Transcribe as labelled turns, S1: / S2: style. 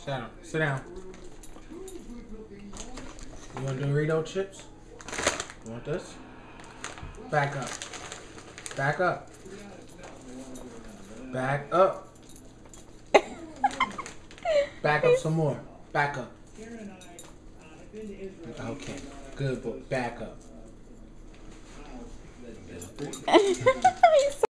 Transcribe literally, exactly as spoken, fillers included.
S1: Sit down. Sit down. You want Dorito chips? You want this? Back up. Back up. Back up. Back up some more. Back up. Okay. Good boy. Back up.